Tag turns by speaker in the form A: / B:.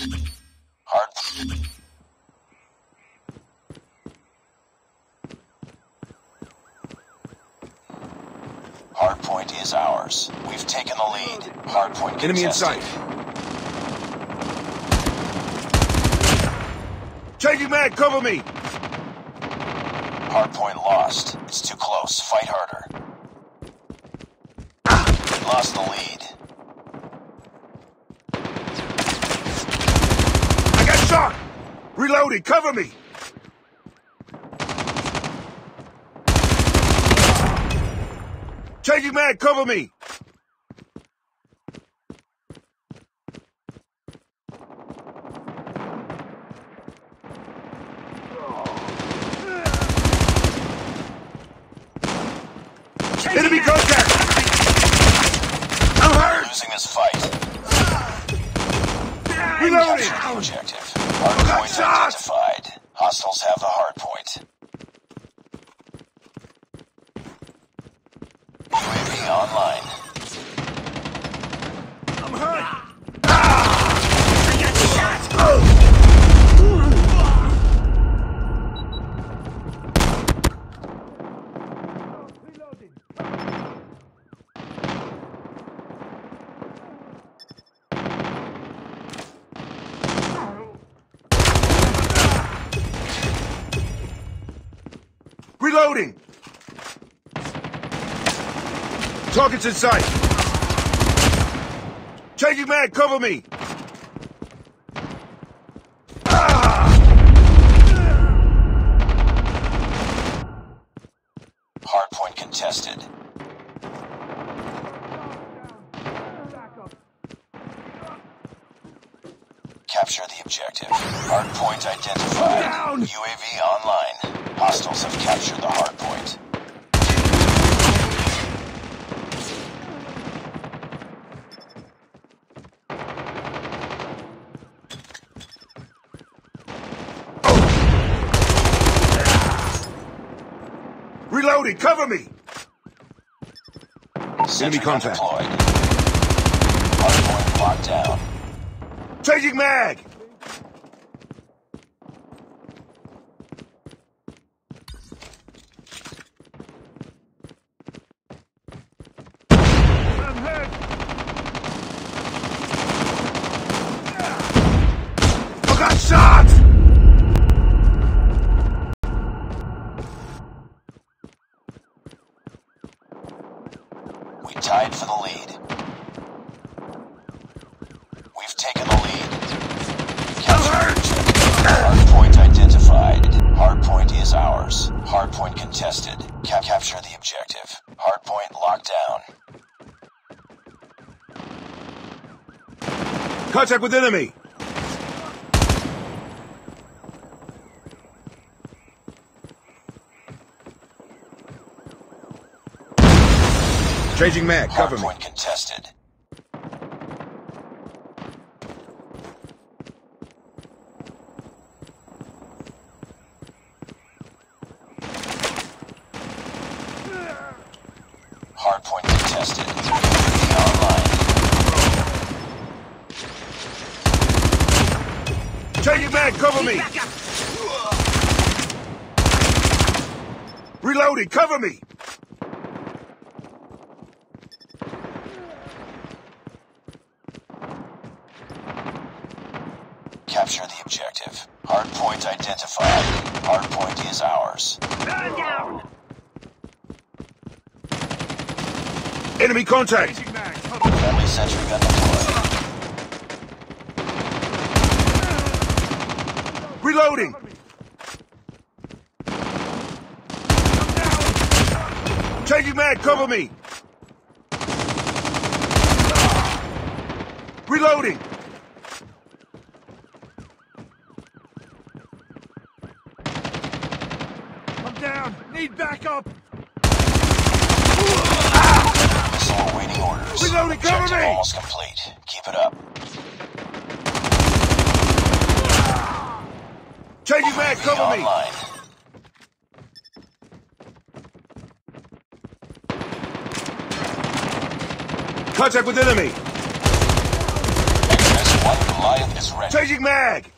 A: Hard. Hardpoint is ours. We've taken the lead. Hardpoint contested.
B: Enemy in sight. Changing mag, cover me!
A: Hardpoint lost. It's too close. Fight harder. We lost the lead.
B: I got shot! Reloading, cover me! Changing mag, cover me! Enemy contact! I'm hurt!
A: Losing this fight.
B: Reloading!
A: Capture the objective. Hardpoint identified. Hostiles have the hardpoint. UAV online.
B: I'm hurt!
C: I got shot!
B: Reloading! Target's in sight! Changing mag, cover me!
A: Hardpoint contested. Capture the objective. Hardpoint identified.
B: Down!
A: UAV online. Hostiles have captured the hardpoint.
B: Reloading, cover me!
A: Sentry gun
B: contact.
A: deployed. Hardpoint locked down.
B: Changing mag! I'm hurt! I got shot!
A: We tied for the lead. We've taken the lead. Capture the objective. Hardpoint identified. Hardpoint is ours. Hardpoint contested. Capture the objective. Hardpoint locked down.
B: Contact with enemy! Changing mag, cover me.
A: Hardpoint contested. Hardpoint contested. UAV online.
B: Changing mag, cover me!
C: Back up!
B: Reloading, cover me!
A: Capture the objective. Hardpoint identified. Hardpoint is ours.
C: Man down!
B: Enemy contact!
A: Friendly sentry gun deployed.
B: Reloading! Changing mag, cover me! Reloading! I'm down! Need backup!
A: Missile awaiting orders.
B: Reloading, cover
A: Objective
B: me!
A: almost complete. Keep it up.
B: Changing mag,
A: UAV
B: cover me!
A: online.
B: Contact with enemy!
A: XS-1 Goliath is ready.
B: Changing mag!